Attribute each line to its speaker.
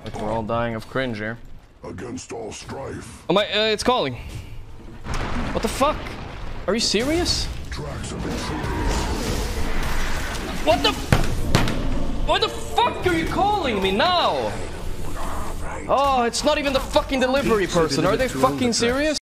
Speaker 1: Like we're all dying of cringe here.
Speaker 2: Against all strife.
Speaker 1: Oh my, it's calling. What the fuck? Are you serious?
Speaker 2: Tracks of intrusion.
Speaker 1: What the? Why the fuck are you calling me now? Oh, it's not even the fucking delivery person. Are they fucking serious?